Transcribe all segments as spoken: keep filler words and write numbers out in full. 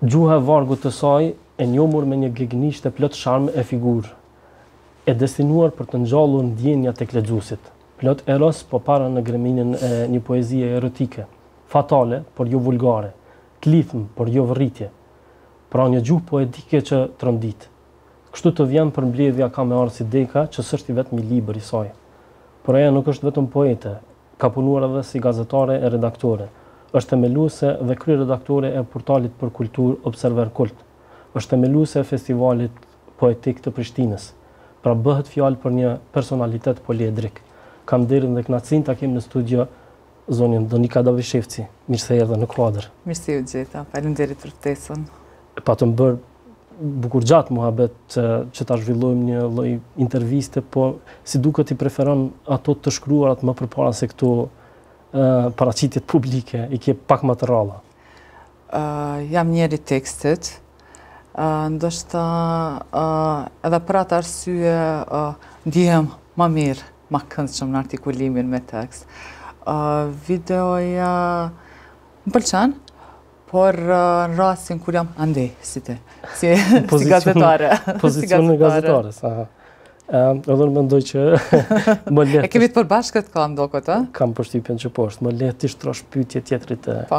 Gjuha e vargut të saj e njohur me një gegnisht e plot sharm e figurë, e destinuar për të ngjallur ndjenja tek lexuesit. Plot eros po para në greminën e një poezie erotike, fatale, por jo vulgare, klithm, por jo vërritje. Pra një gjuhë poetike që trondit. Kështu të vjen për mbledhja ka me arsi Deka, që s'është i vetëm i libër i saj. Por ajo nuk është vetëm poete, ka punuar edhe si gazetare e redaktore. Është themeluese dhe kryeredaktore e portalit për kulturë Observer Kult. Është themeluese e festivalit poetik të Prishtinës. Pra bëhet fjalë për një personalitet poliedrik. Kam derin dhe kënaqësinë ta kem në studio zonin Donika Davishevci. Mirë se erdhe në kuadër. Mirë se u gjeta. Faleminderit për ftesën. Pa të më bërë bukur gjatë muhabet që, që ta zhvillojmë një lloj interviste, po si duket i preferon ato të shkruarat më përpara se këto uh, paraqitjet publike, i ke pak më të rralla. Uh, jam njeri tekstit, uh, ndoshta uh, edhe për atë arsye uh, ndihem më mirë, më këndshëm në artikulimin me tekst. Uh, videoja më pëlqen, por uh, në rastin kur jam ande, si te, si, si gazetare. Pozicion në gazetare, sa. Edhe në mendoj që më letë... E kemi të përbashkët ka ndo këtë, a? Kam përshtypjen që po është, më letë të shtrosh pyetje tjetrit. Po.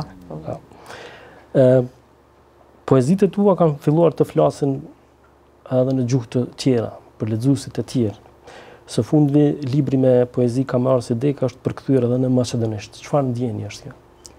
Poezitë tua kanë filluar të flasin edhe në gjuhë të tjera, për lexuesit e tjerë. Së fundi, libri me poezi ka me arsi Deka është përkthyer edhe në maqedonisht. Çfarë ndjenjë është kjo?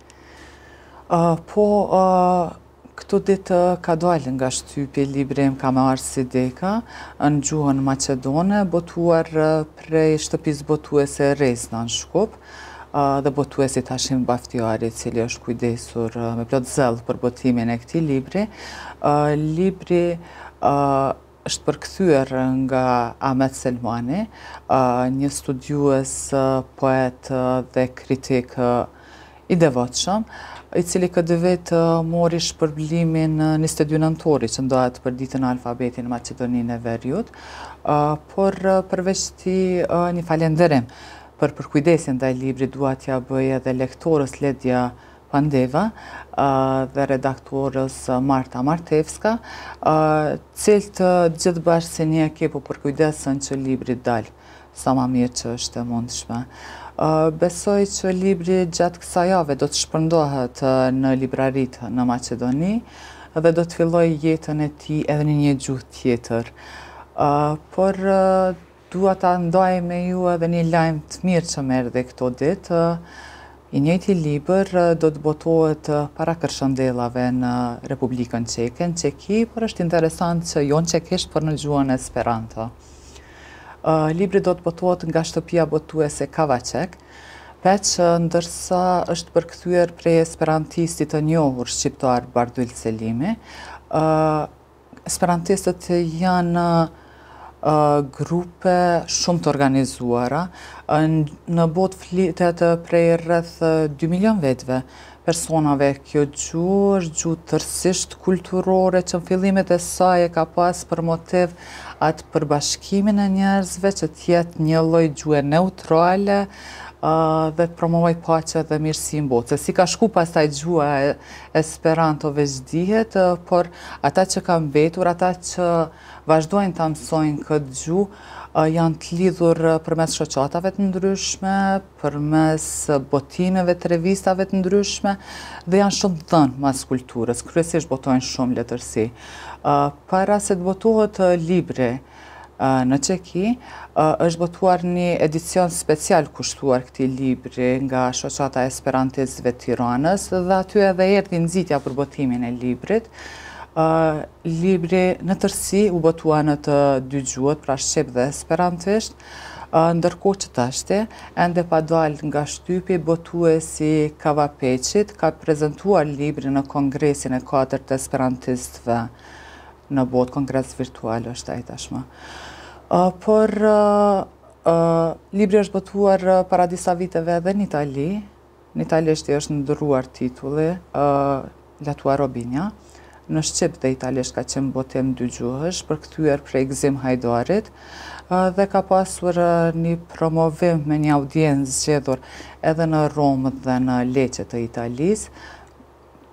Uh, po, uh, këto ditë ka dalë nga shtypje libri im ka me arsi Deka në gjuhën maqedone, botuar uh, prej shtëpisë botuese Rezna në Shkup, uh, dhe botuesi Hashim Baftiari, cili është kujdesur uh, me plot zell për botimin e këtij libri. Uh, libri uh, është përkthyer nga Ahmet Selmani, uh, një studiues, uh, poet uh, dhe kritik uh, i devotshëm, i cili këtë vit uh, mori shpërblimin uh, njëzet e dy nëntori që ndohet për ditën e alfabetit në Maqedoninë e Veriut, uh, por uh, përveç këtij uh, një falenderim për përkujdesin ndaj librit dua t'ja bëj edhe lektorës Ledja Pandeva uh, dhe redaktorës uh, Marta Martevska, uh, cilët uh, gjithë bashkë si një ekip u përkujdesën që libri dalë sa ma mirë që është e mundshme. Uh, besoj që libri gjatë kësaj jave do të shpërndohet uh, në libraritë në Maqedoni dhe do të filloj jetën e tij edhe në një gjuhë tjetër. Uh, por uh, dua ta ndaj me ju edhe një lajm të mirë që më erdhi këto ditë. Uh, I njëjti libër uh, do të botohet uh, para kërshëndellave në Republikën Çeke, në Çeki, por është interesant që jo në çekisht, por në gjuhën esperanto. Uh, libri do të botohet nga shtëpia botuese Kavacek, veç ndërsa është përkthyer prej esperantistit të njohur shqiptar Barduil Selimi. Uh, esperantistët janë uh, grupe shumë të organizuara, uh, në botë flitet prej rreth dy milion vetëve personave. Kjo gjuhë është gjuhë tërësisht kulturore që në fillimet e saj e ka pas për motiv atë përbashkimin e njerëzve, që tjetë një lloj gjuhë neutrale uh, dhe të promovoj paqe dhe mirësi në botë. Se si ka shku pastaj gjuha e Esperanto veç dihet, uh, por ata që kanë mbetur, ata që vazhdojnë ta mësojnë këtë gjuhë, uh, janë të lidhur përmes shoqatave të ndryshme, përmes botimeve të revistave të ndryshme dhe janë shumë të dhënë mas kulturës, kryesisht botojnë shumë letërsi. Uh, para se të botohet uh, libri uh, në Çeki, uh, është botuar një edicion special kushtuar këtij libri nga Shoqata e Esperantistëve të Tiranës dhe aty edhe erdhi nxitja për botimin e librit. Uh, libri në tërësi u botua në të dy gjuhët, pra shqip dhe esperantisht, uh, ndërkohë që tashti, ende pa dalë nga shtypi, botuesi Kavapeqit ka prezantuar librin në kongresin e katërt të esperantistëve në botë, kongres virtual është ai tashmë. Uh, por uh, uh, libri është botuar uh, para disa viteve edhe në Itali. Në italisht është ndërruar titulli, uh, Latua Robinja. Në shqip dhe italisht ka qenë botim dy gjuhësh, përkthyer prej Gzim Hajdarit, uh, dhe ka pasur uh, një promovim me një audiencë zgjedhur edhe në Romë dhe në Lecce të Italisë.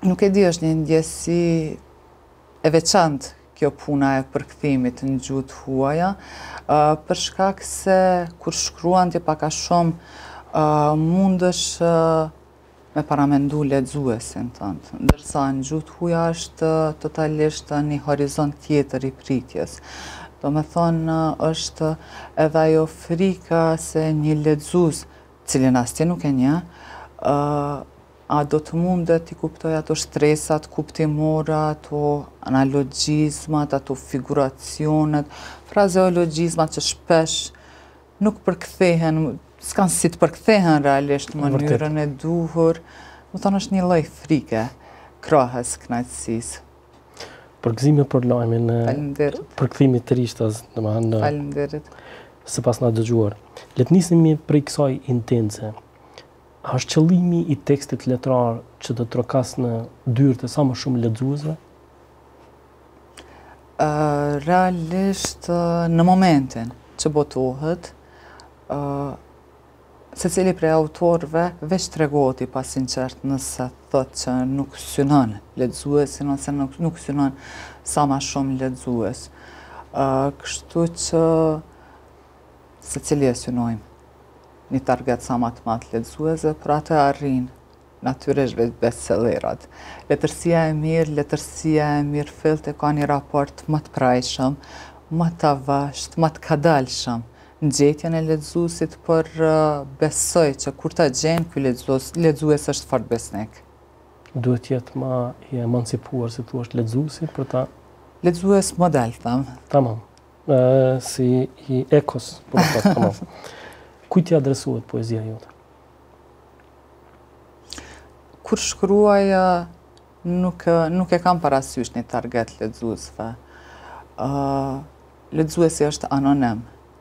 Nuk e di, është një ndjesi e veçantë kjo puna e përkthimit në gjuhët huaja, uh, për shkak se kur shkruan ti pak a shumë uh, mundësh uh, me paramendu lexuesin tënd, ndërsa në gjuhët huaja është uh, totalisht uh, një horizont tjetër i pritjes. Do me thonë uh, është edhe ajo frika se një lexues, cilin as ti nuk e njeh, uh, a do të mundet t'i kuptoj ato shtresat kuptimore, ato analogjizmat, ato figuracionet, frazeologjizmat që shpesh nuk përkthehen, s'kan si të përkthehen realisht në mënyrën e duhur. Më thonë është një lloj frike, krahas kënaqësisë. Përgëzime për lajmin e përkthimit të rishtas, domethënë. Faleminderit. Sipas na dëgjuar. Le të nisemi prej kësaj intense. A është qëllimi i tekstit letrar që të trokas në dyrët e sa më shumë lexuesve? Uh, realisht, uh, në momentin që botohet, uh, secili prej autorëve veç tregohet i pasinqert nëse thotë që nuk synon lexuesin ose nuk, nuk synon sa më shumë lexues. Uh, kështu që secili e synojmë një target sa më të madh lexuesve, për atë arrin natyrisht bestsellerat. Letërsia e mirë, letërsia e mirë fillt e ka një raport më të prajshëm, më të avasht, më të kadalshëm në gjetjen e lexuesit, por uh, besoj që kur ta gjen ky lexues, lexues është fort besnik. Duhet të jetë më i emancipuar, si thua, lexuesi për ta lexues model, tham. Tamam. Uh, si i ekos, por po, tamam. Kujt i adresohet poezia jote? Kur shkruaj, nuk, nuk e kam parasysh një target lexuesve. Uh, lexuesi është anonim.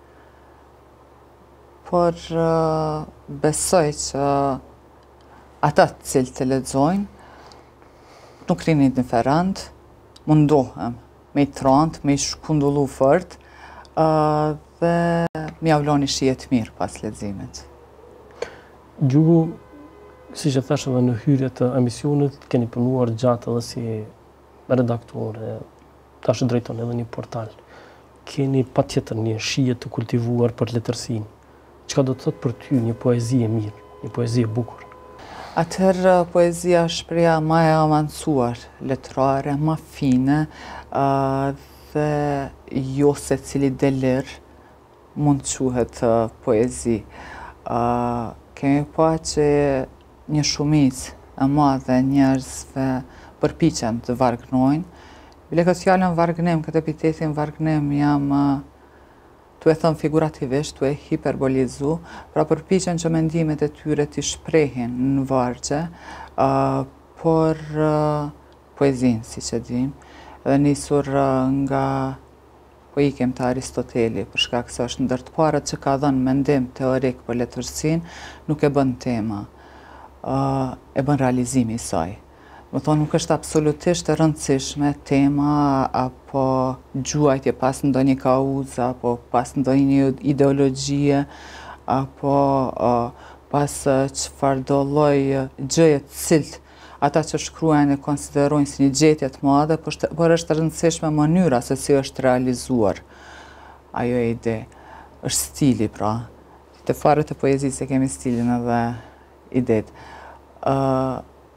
Por uh, besoj që ata të cilët të lexojnë nuk rini indiferent, mundohem me i trant, me i shkundullu fort, uh, dhe mja vloni shijet mirë pas leximit. Gjuhu, si që thash edhe në hyrje të emisionit, keni punuar gjatë edhe si redaktore, tash drejton edhe një portal. Keni patjetër një shije të kultivuar për letërsinë. Çka do të thotë për ty një poezi e mirë, një poezi e bukur? Atëherë poezia është shpreha më e avancuar letrare, më fine, uh, dhe jo secili delir mund të quhet uh, poezi. Uh, kemi pa që një shumicë e madhe njerëzve përpiqen të vargënojnë. Bile këtë fjalën vargënim, këtë epitetin vargënim jam uh, tu e thënë figurativisht, tu e hiperbolizu, pra përpiqen që mendimet e tyre t'i shprehin në vargje, uh, por uh, poezin, si që dim, dhe nisur uh, nga po ikem të Aristoteli, për shkak se është ndër të parët që ka dhënë mendim teorik për letërsinë, nuk e bën tema, uh, e bën realizimi i saj. Më thonë, nuk është absolutisht e rëndësishme tema apo gjuajtje pas ndonjë kauze, apo pas ndonjë ideologjie, apo uh, pas çfarë do lloj gjëje të cilët ata që shkruajnë e konsiderojnë si një gjetje të madhe, por është rëndësishme mënyra se si është realizuar ajo e ide. Është stili, pra. Te farët e poezisë e kemi stilin edhe idet. Uh,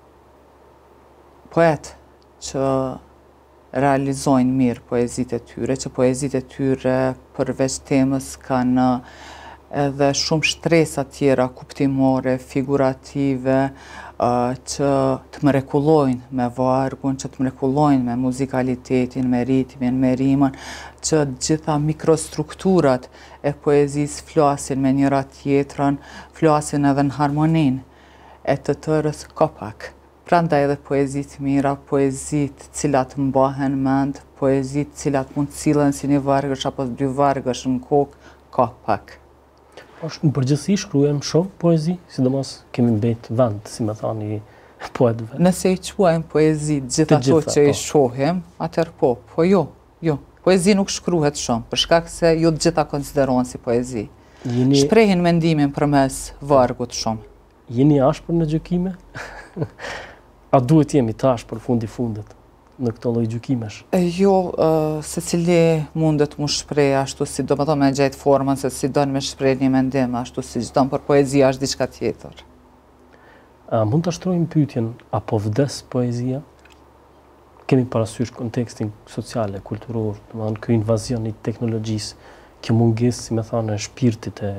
poet që realizojnë mirë poezitë e tyre, që poezitë e tyre përveç temës kanë edhe shumë shtresa tjera kuptimore, figurative, uh, që të mrekullojnë me vargun, që të mrekullojnë me muzikalitetin, me ritmin, me rimën, që gjitha mikrostrukturat e poezisë flasin me njëra tjetrën, flasin edhe në harmonin e të tërës kopak. Prandaj edhe poezit mira, poezit cilat mbahen mend, poezit cilat mund cilën si një vargësh apo dy vargësh në kokë, ka pak. Në përgjithësi shkruajmë shumë poezi, sidomos kemi mbet vend, si më thani poetëve. Nëse i quajmë poezi gjitha ato që i shohim, atëherë po, po jo, jo. Poezi nuk shkruhet shumë, për shkak se jo të gjitha konsiderohen si poezi. Jeni... Shprehin mendimin përmes vargut shumë. Jeni ashpër në gjykime? A duhet jemi tash për fundi fundit në këto lloj gjykimesh? Jo, uh, se cili mundet mu shprej ashtu si do më thonë me gjejt formën se si donë me shprej një mendim ashtu si çdo për poezia është diçka tjetër. A mund të shtrojmë pyetjen, apo vdes poezia? Kemi parasysh kontekstin sociale, kulturor, do të thonë ky invazion i teknologjisë, kjo mungesë, si më thonë, e shpirtit e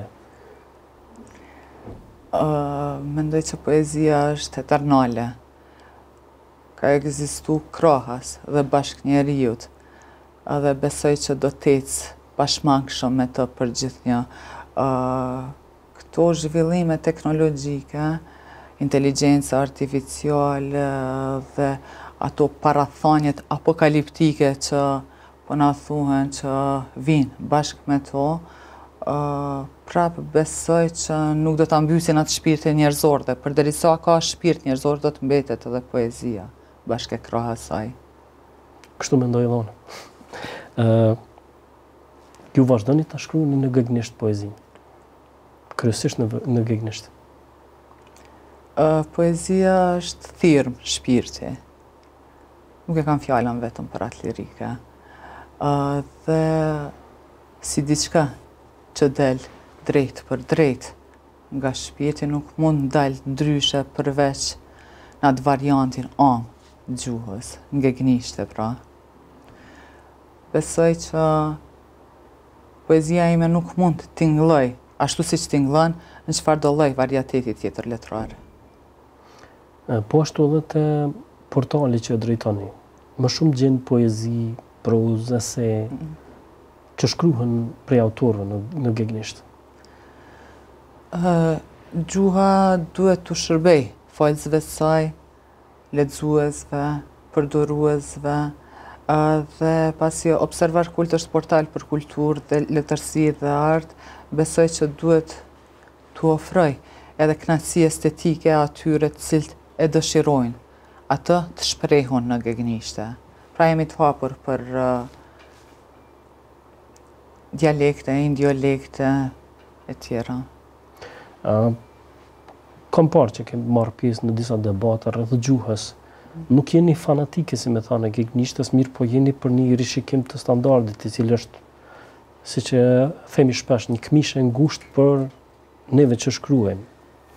uh, mendoj që poezia është eternale. Ka ekzistu krahas dhe bashkë njeriut, edhe besoj që do t'ecë bashkëmangshëm me të përgjithënjë. Uh, këto zhvillime teknologjike, inteligjenca artificiale dhe ato parathanjet apokaliptike që po na thuhen që vinë bashkë me to, uh, prapë besoj që nuk do ta mbysin atë shpirtin njerëzor dhe përderisa ka shpirt njerëzor do të mbetet edhe poezia bashkë e krahas saj. Kështu mendoj edhe unë. Uh, ju vazhdoni ta shkruani në gëgnisht poezinë? Kryesisht në, në gëgnisht. Uh, poezia është thirrëm shpirti. Nuk e kam fjalën vetëm për atë lirike. Uh, dhe si diçka që del drejt për drejt nga shpirti nuk mund dal ndryshe përveç në atë variantin anë gjuhës, nga gënishte pra. Besoj që poezia ime nuk mund të tingëlloj, ashtu si që tingëllon në çfarëdo lloj varieteti tjetër letrar. Po ashtu edhe te portali që drejtoni, më shumë gjen poezi, prozë, ese, mm. që shkruhen prej autorëve në, në gëgnisht? Uh, gjuha duhet të shërbej falësve saj, lexuesve, përdoruesve, uh, dhe pasi Observar Kult është portal për kulturë dhe letërsi dhe art, besoj që duhet të ofroj edhe kënaqësi estetike atyre të cilët e dëshirojnë atë të shprehun në gëgnishte. Pra jemi të hapur për uh, dialekte, indiolekte e tjera. Uh, kam parë që kemë marrë pjesë në disa debata rreth gjuhës. Nuk jeni fanatike, si me thane, gëgnishtës, mirë po jeni për një rishikim të standardit, i cili është, si që themi shpesh, një këmishë e ngushtë për neve që shkruajmë.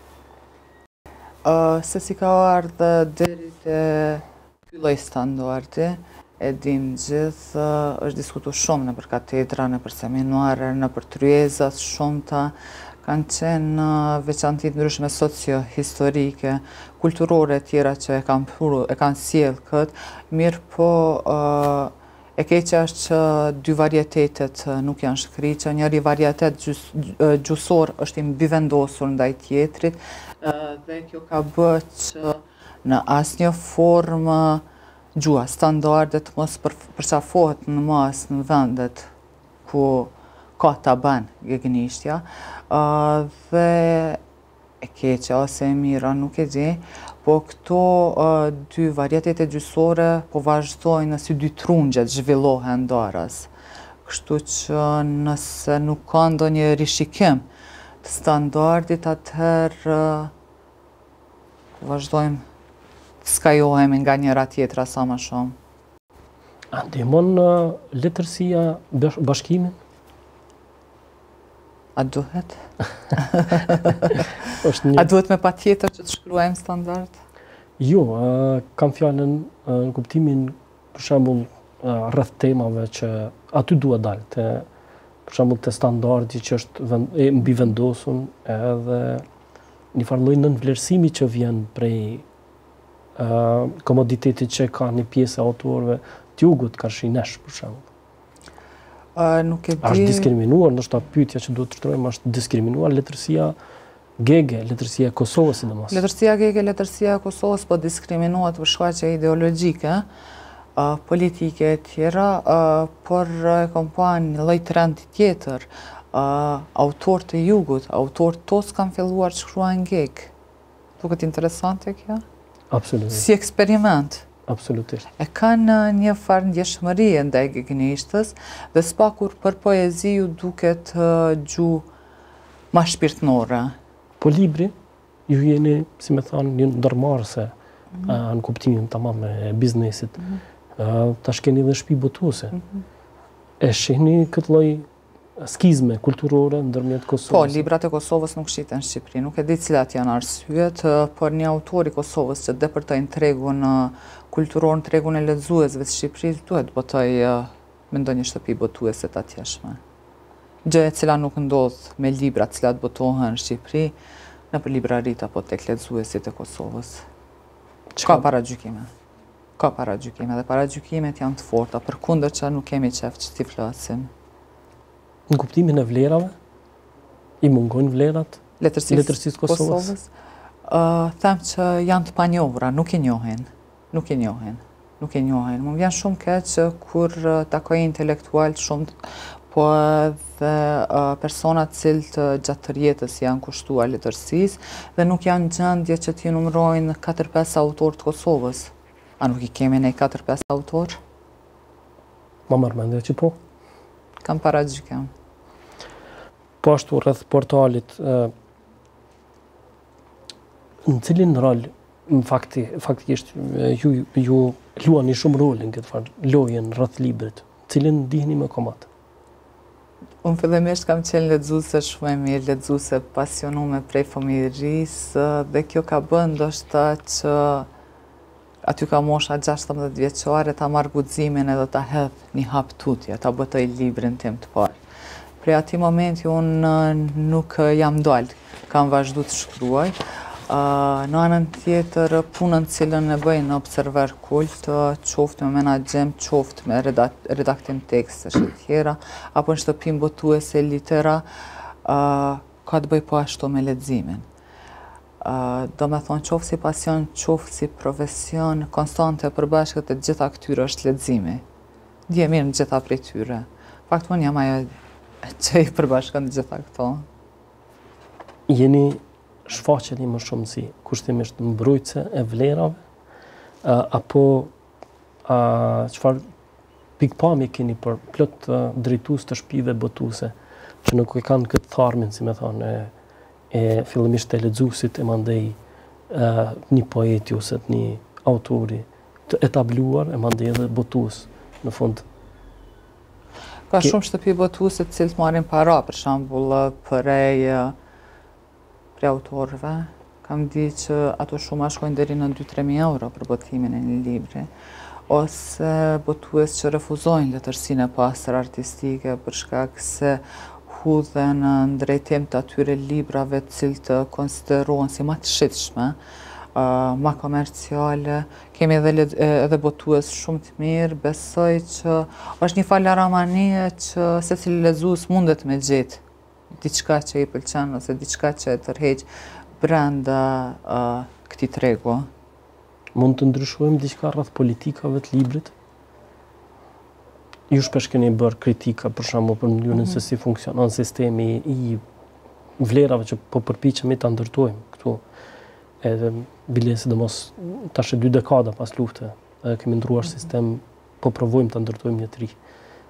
Uh, se si ka ardhë deri te ky lloj standardi, e dim gjithë, uh, është diskutuar shumë në për katedra, në për seminare, në për tryezat shumëta, kanë qenë uh, veçantit ndryshme socio-historike, kulturore tjera që e kanë puru, e kanë sjellë këtë, mirë po uh, e keqja është që dy varietetet nuk janë shkritë, që njëri varietet gjus, gjusor është i mbivendosur ndaj tjetrit, uh, dhe kjo ka bërë që në asnjë formë gjuha standardet mos për, përqafohet në mas në vendet ku ka ta ban gëgnishtja, uh, dhe e keqja ose e mira nuk e di, po këto uh, dy varietete gjysore po vazhdojnë si dy trungjet zhvillohen darës. Kështu që nëse nuk ka ndonjë rishikim të standardit, atëherë uh, vazhdojmë të skajohemi nga njëra tjetra sa më shumë. A ndihmon uh, letërsia bashkimin? A duhet? një... A duhet me pa tjetër që të shkruajmë standard? Jo, uh, kam fjallën uh, në kuptimin, për shembull, uh, rreth temave që aty duhet dalë, të, për shembull të standardi që është vend, e mbi vendosun, edhe një farë lloj nënvlerësimi që vjen prej uh, komoditetit që ka një pjesë e autorëve të jugut, ka shinesh, për shembull. Uh, nuk e di... Është diskriminuar, ndoshta pyetja që duhet të shtrojmë, është diskriminuar letërsia gege, letërsia e Kosovës sidomos. Letërsia gege, letërsia e Kosovës po diskriminohet për shkaqe ideologjike, uh, politike e tjera, uh, por e kam pa një lloj trendi tjetër. Uh, autorët e jugut, autorët tos kanë filluar të shkruajnë geg. Duket interesante kjo? Absolutisht. Si eksperiment. Absolutisht. E kanë një farë ndjeshmëri ndaj gëgnishtës dhe spakur për poezi ju duket uh, gjuhë ma shpirtnore. Po libri, ju jeni, si me thanë, një ndërmarrëse mm -hmm. në kuptimin tamam e biznesit. Mm -hmm. Tash keni dhe shtëpi botuese. Mm -hmm. E shihni këtë lloj skizme kulturore ndërmjet Kosovës? Po, librat e Kosovës nuk shiten në Shqipëri. Nuk e di cilat janë arsyet, por një autor i Kosovës që depërtojnë tregun kulturor në tregun e lexuesve të Shqipërisë duhet botoj me ndonjë shtëpi botuese të atjeshme. Gjë e cila nuk ndodh me librat cilat botohen në Shqipëri, nëpër librarit apo tek lexuesit e Kosovës. Ka paragjykime. Ka paragjykime dhe paragjykimet janë të forta, përkundërçë nuk kemi qef që t'i flasim. Në kuptimin e vlerave? I mungojnë vlerat letërsisë Kosovës? Uh, them që janë të panjohura, nuk i njohin. Nuk i njohin. Nuk i njohin. Më vjen shumë keq kur takoj intelektual shumë, po edhe uh, personat cilët gjatë të jetës janë kushtuar letërsisë dhe nuk janë gjendje që t'i numërojnë katër pesë autor të Kosovës. A nuk i kemi ne katër pesë autor? Ma marrë mendje që po. Kam paragjykem. Po ashtu rreth portalit, në cilin rol, në fakti, faktikisht, ju, ju luani shumë rolin këtë farë, lojen rreth librit, cilin ndihni më komat? Unë fillimisht kam qenë lexuese shumë e mirë, lexuese pasionume prej fëmijërisë dhe kjo ka bën ndoshta që aty ka mosha gjashtëdhjetë vjeçare ta marr guximin edhe ta hedh një hap tutje, ta botoj librin tim të parë. Prej atij momenti unë nuk jam dal, kam vazhdu të shkruaj. Në anën tjetër, punën cilën e bëj në Observer Kult, qoftë me menaxhem, qoftë me redaktim tekstesh e tjera, apo në shtëpinë botuese litera, ka të bëj po ashtu me leximin. Do me thonë qoftë si pasion, qoftë si profesion, konstante e përbashkët e gjitha këtyre është leximi. Dje mirë në gjitha prej tyre. Fakt unë jam ajo që i përbashkën në gjitha këto. Jeni shfaqeni më shumë si kushtimisht mbrojtëse e vlerave, apo çfarë pikpamje keni për plot drejtues të shtëpive botuese që nuk e kanë këtë tharmin, si me thonë, e fillimisht të lexuesit e mandej një poeti ose një autori të etabluar e mandej edhe botues në fund. Ka shumë shtëpi botuese të cilët marrin para, për shembull, prej prej autorëve. Kam di që ato shuma shkojnë deri në dy tre mijë euro për botimin e një libri, ose botues që refuzojnë letërsinë e pastër artistike për shkak se hudhen në drejtim të atyre librave të cilët konsiderohen si ma të shitshme, ma komerciale. Kemi edhe, edhe botues shumë të mirë, besoj që është një falaramanie që secili lexues mundet me gjetë diçka që i pëlqen ose diçka që e tërheq brenda uh, këtij tregu. Mund të ndryshojmë diçka rreth politikave të librit? Ju shpesh keni bërë kritika për shembull për mënyrën mm -hmm. se si funksionon sistemi i vlerave që po përpiqemi ta ndërtojmë këtu. Edhe bile sidomos tash dy dekada pas lufte, kemi ndruar mm -hmm. sistem, po provojmë ta ndërtojmë një të ri.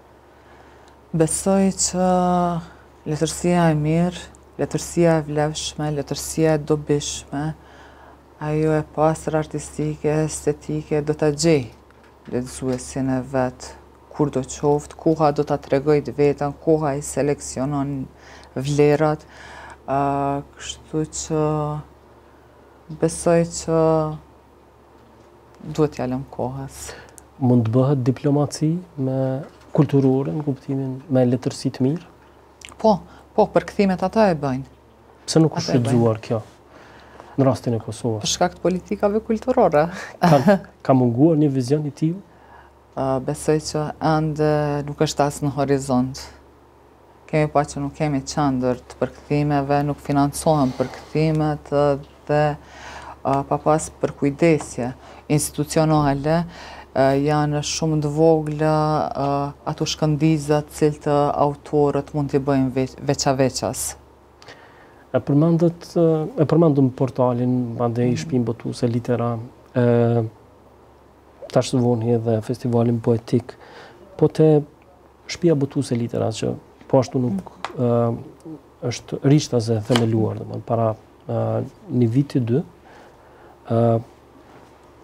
Besoj që letërsia e mirë, letërsia e vlefshme, letërsia e dobishme, ajo e pastër artistike, estetike, do ta gjej lexuesin e vet kur do qoftë, koha do ta tregoj të vetën, koha i seleksionon vlerat, uh, kështu që besoj që duhet t'ja lëm kohës. Mund të bëhet diplomaci me kulturore në kuptimin me letërsi të mirë? Po, po, përkthimet ata e bëjnë. Pse nuk është shfrytzuar kjo në rastin e Kosovës? Për shkak të politikave kulturore. Ka, ka munguar një vizion i tillë? Uh, besoj që ende nuk është as në horizont. Kemi pa që nuk kemi qendër të përkthimeve, nuk financohen përkthimet dhe uh, pa pas përkujdesje institucionale uh, janë shumë të vogla uh, ato shkëndijza të cilët autorët mund t'i bëjnë veç, veçaveças. E përmendët e përmendëm portalin, mandej shtëpinë botuese litera, e, tash voni edhe festivalin poetik, po te shtëpia botuese litera që po ashtu nuk mm. e, është rishtase themeluar, domethënë para e, një viti dy, e,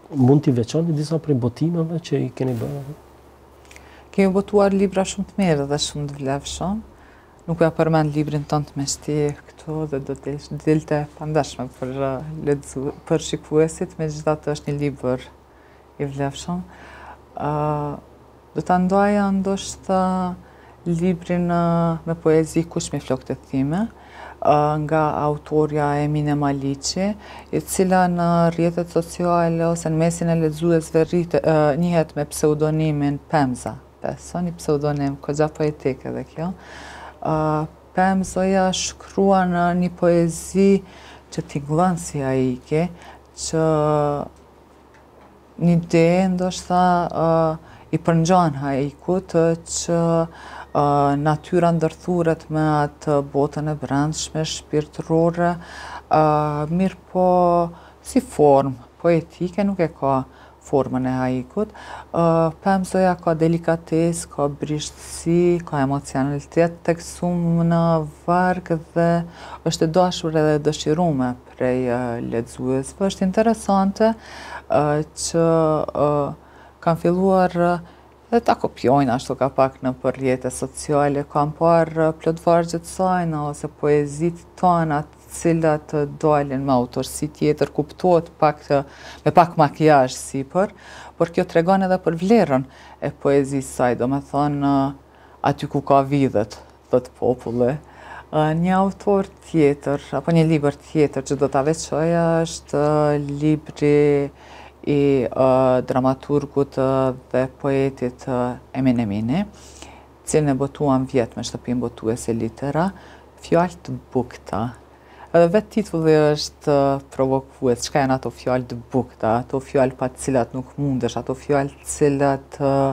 Mund t'i veçoni disa prej botimeve që i keni bërë? Kemi botuar libra shumë të mirë dhe shumë të vlefshëm. Nuk ja përmend librin tonë të meshtir këtu dhe do të dilte pandashme për, ledzu, për shikuesit, megjithatë është një libër i vlefshëm. Uh, do ta ndoja ndoshta librin uh, me poezi Kush me flokët e time, uh, nga autorja Emine Maliqi, e cila në rrjetet sociale ose në mesin e lexuesve rrite uh, njihet me pseudonimin Pemza. Beso, një pseudonim kogja poetik edhe kjo. Uh, Pemzoja shkruan në një poezi që tingëllon si aike, që një ide ndoshta uh, i përngjan haikut që uh, natyra ndërthuret me atë botën e brendshme, shpirtërore, uh, mirë po si formë poetike nuk e ka formën e haikut. Uh, Pemzoja ka delikates, ka brishtësi, ka emocionalitet tek shumë në varg dhe është e dashur edhe dëshirume prej uh, lexuesve. Është interesante uh, që uh, kanë filluar uh, dhe ta kopjojnë ashtu ka pak në për rrjete sociale, kanë parë uh, plot vargje të sajna ose poezit tona cilat dalin me autorsi tjetër, kuptohet pak me pak makijazh sipër, por kjo tregon edhe për vlerën e poezisë saj, do me thonë aty ku ka vidhet, thot populli. Një autor tjetër, apo një libër tjetër që do ta veçoja është libri i uh, dramaturgut uh, dhe poetit uh, Emin Emini, cilën e botuam vjet me shtëpinë botuese litera, Fjalë të bukta. Edhe vetë titulli është uh, provokues, çka janë ato fjalë të bukta, ato fjalë pa të cilat nuk mundesh, ato fjalë të cilat uh,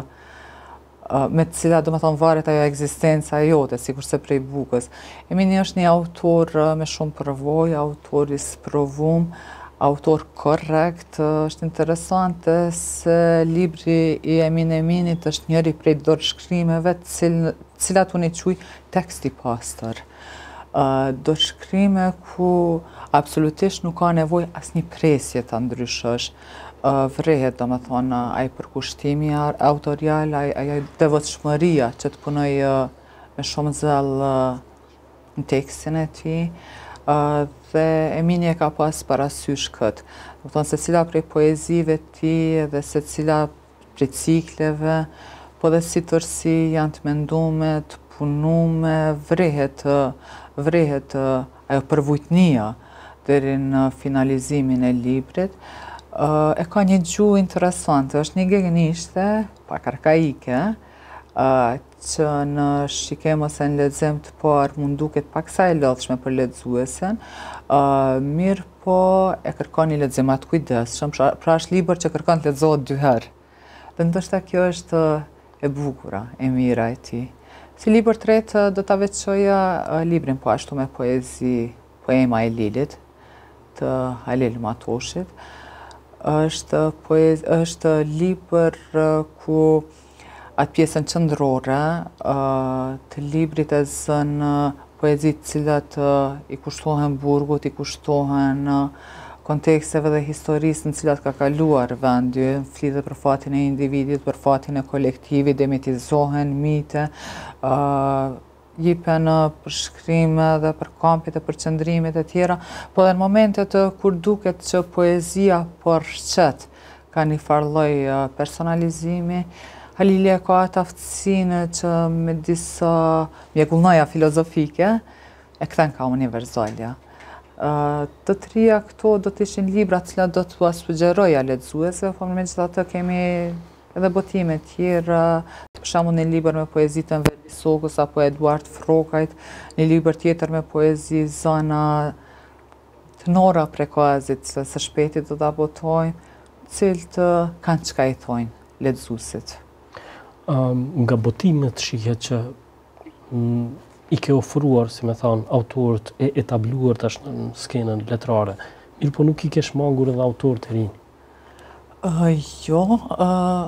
uh, me të cilat do të thonë varet ajo ekzistenca jote, sikurse prej bukës. Emini është një autor uh, me shumë përvojë, autor i sprovum, autor korrekt. Uh, është interesante se libri i Emin Eminit është njëri prej dorëshkrimeve të cil, cilat unë i quaj tekst i pastër. Uh, dorëshkrime ku absolutisht nuk ka nevojë asnjë presje ta ndryshosh. Uh, vrehet domethënë ai përkushtimi autorial, ai ai devotshmëria që të punoj uh, me shumë zell uh, në tekstin e tij. Uh, dhe Emini e ka pas parasysh këtë. Domethënë se cila prej poezive të tij dhe se cila prej cikleve, po dhe si tërsi janë të mendume, të punume, vrehet uh, vrehet uh, ajo përvujtnia deri në finalizimin e librit. Uh, e ka një gjuhë interesante, është një gënjeshtre, pak arkaike, uh, që në shikim ose në lexim të parë mund duket paksa e lodhshme për lexuesen, uh, mirë po e kërkon një lexim atë kujdesshëm, pra është libër që kërkon të lexohet dy herë. Dhe ndoshta kjo është e bukura, e mira e tij. Si libër tretë do ta veçoja uh, librin po ashtu me poezi, Poema e Lilit të Halil Matoshit. Është poezi, është libër uh, ku atë pjesën qendrore uh, të librit e zën uh, poezit cilat uh, i kushtohen burgut, i kushtohen uh, konteksteve dhe historisë në cilat ka kaluar vendi, flitet për fatin e individit, për fatin e kolektivit, demitizohen mite, uh, jipen uh, përshkrime dhe për kampit e përqendrimit e tjera, po dhe në momentet uh, kur duket që poezia përshqet ka një farlloj uh, personalizimi, Halili e ka atë aftësinë që me disa mjegullnoja filozofike e kthen ka univerzalja. Uh, të trija këto do të ishin libra të cilat do t'u sugjeroja lexuesve, por megjithatë kemi edhe botime tjera, për shembull një libër me poezi të Enver Bisogës apo Eduard Frokajt, një libër tjetër me poezi Zana të Nora Prekozit, se së shpejti do ta botojmë, të cilët uh, kanë çka i thojnë lexuesit. Um, nga botimet shihet që mm, i ke ofruar, si me thonë, autorët e etabluar tash në skenën letrare, mirë po nuk i ke shmangur edhe autorët e rinj? Uh, jo, uh,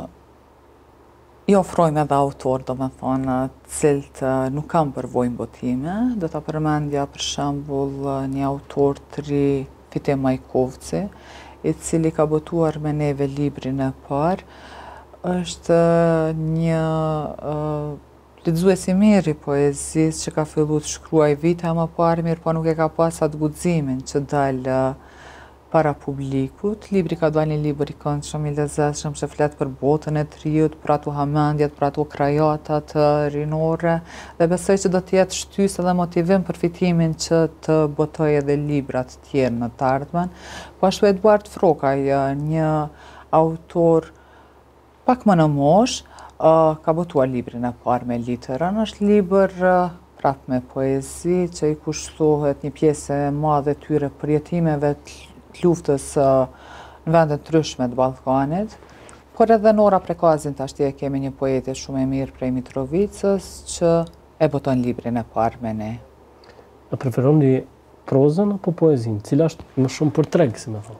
i ofrojmë edhe autor, do me thonë, cilët uh, nuk kam përvojnë botime. Do ta përmendja për shembull një autor të ri, Fitem Majkovci, i cili ka botuar me neve librin e parë. Është një uh, lexues i mirë i poezisë që ka filluar të shkruaj vite më parë, mirë po nuk e ka pas atë guximin që dalë uh, para publikut. Libri ka dalë një libër i këndshëm, i lezetshëm, që flet për botën e triut, për ato hamendjet, për ato krajatat rinore, dhe besoj që do të jetë shtysë edhe motivim për fitimin që të botoj edhe libra të tjerë në të ardhmen. Po ashtu Eduard Frokaj, një autor pak më në moshë, uh, ka botuar librin e parë me literën. Është libër uh, prap me poezi që i kushtohet një pjesë e madhe tyre përjetimeve të luftës uh, në vendet ndryshme të Ballkanit, por edhe Nora Prekazin tash e kemi një poete shumë e mirë prej Mitrovicës që e boton librin e parë me ne. A preferoni prozën apo poezinë? Cila është më shumë për treg, si më thonë?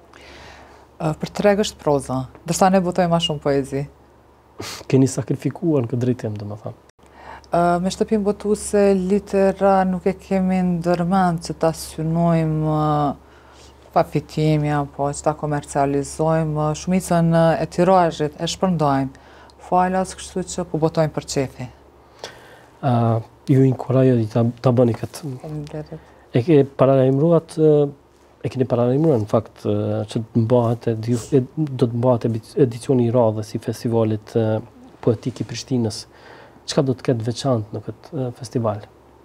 Uh, për treg është proza, ndërsa ne botojmë më shumë poezi. Keni sakrifikuar në këtë drejtim, domethënë? Uh, me shtëpinë botuese litera nuk e kemi ndërmend që ta synojmë uh, pa fitimi apo që ta komercializojmë, shumicën e tirazhit e shpërndajmë falas, kështu që po botojmë për qefi. Uh, ju inkurajoj ta, ta bëni këtë. Faleminderit. E ke paralajmëruar, e keni paralajmëruar në fakt që të mbahet do të mbahet edicioni i radhës i festivalit poetik i Prishtinës. Çka do të ketë veçantë në këtë festival?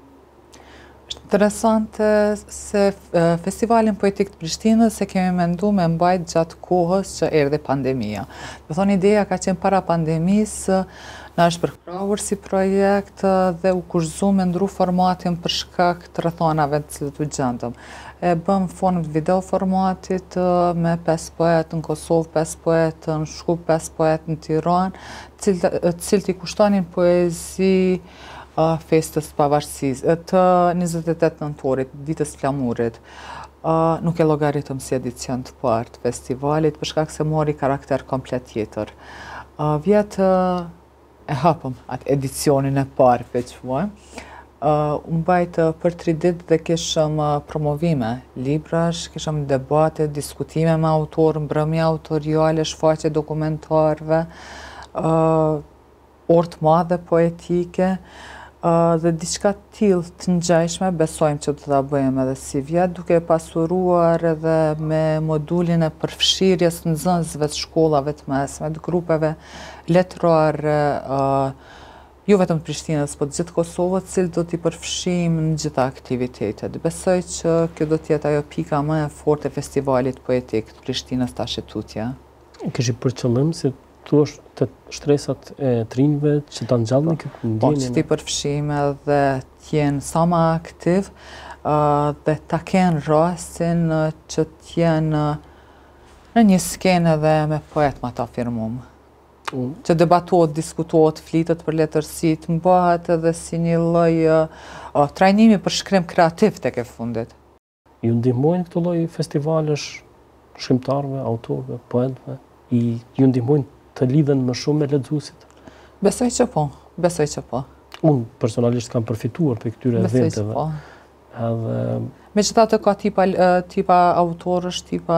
Është interesante se festivalin poetik të Prishtinës e kemi menduar me mbajt gjatë kohës që erdhi pandemia. Do thonë, ideja ka qenë para pandemisë, na është përkrahur si projekt dhe u kushzu me ndru formatin për shkak të rrethonave të cilët u gjendëm. E bëm fond video formatit me pesë poetë në Kosovë, pesë poetë në Shkup, pesë poetë në Tiranë, të cilët i kushtonin poezi Uh, festës pavarësisë, të njëzet e tetë nëntorit, ditës flamurit. Uh, nuk e llogaritëm si edicion të parë të festivalit, për shkak se mori karakter komplet tjetër. Uh, Vjetë uh, e hapëm atë edicionin e parë, veçmuaj. Uh, unë bajtë për tri ditë dhe kishëm uh, promovime librash, kishëm debate, diskutime me autorë, mbrëmje autoriale, shfaqje dokumentarve, uh, orë të madhe poetike, Uh, dhe diçka tillë të ngjashme besojmë që do ta bëjmë edhe si vjet, duke pasuruar edhe me modulin e përfshirjes të nxënësve të shkollave të mesme, të grupeve letrare, uh, jo vetëm të Prishtinës, por të gjithë Kosovës, cilë do t'i përfshijmë në gjitha aktivitetet. Besoj që kjo do të jetë ajo pika më e fortë e festivalit poetik të Prishtinës tash e tutje. Kishi për qëllim si tu është të shtresat e trinjve që ta ngjallin këtë ndjenjë? Po, që t'i përfshijmë dhe t'jenë sa më aktiv uh, dhe ta kenë rastin uh, që t'jenë uh, në një skenë edhe me poet ma ta firmum. Mm. Që debatohet, diskutohet, flitet për letërsit, mbahet edhe si një lloj uh, trajnimi për shkrim kreativ tek e fundit. Ju ndihmojnë këto lloj festivalesh shkrimtarëve, autorëve, poetëve, i ju ndihmojnë të lidhen më shumë me lexuesit? Besoj që po, besoj që po. Unë personalisht kam përfituar për këtyre eventeve. Besoj që po. Edhe... Megjithatë ka tipa, tipa autorësh, tipa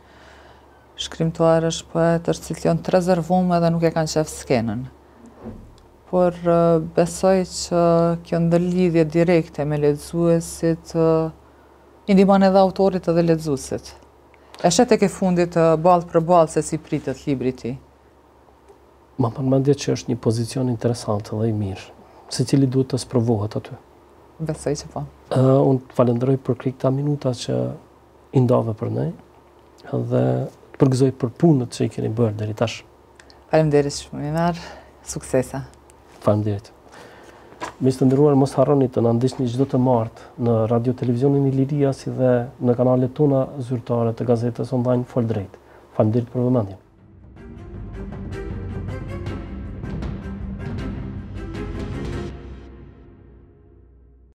shkrimtarësh, poetësh, cilët janë të rezervuar dhe nuk e kanë qef skenën. Por besoj që kjo ndërlidhje direkte me lexuesit i ndihmon edhe autorit edhe lexuesit. E shet tek e fundit ballë për ballë se si pritet libri i tij. Ma përmendje që është një pozicion interesant dhe i mirë, se cili duhet të sprovohet aty. Besoj që po. Uh, unë të falenderoj për këta minuta që i ndave për ne, dhe të përgëzoj për punët që i keni bërë deri tash. Faleminderit shumë, Minar. Suksese. Faleminderit. Miq të nderuar, mos harroni të na ndiqni çdo të martë në Radio Televizionin Iliria si dhe në kanalet tona zyrtare të gazetës online Fol Drejt. Faleminderit për vëmendjen.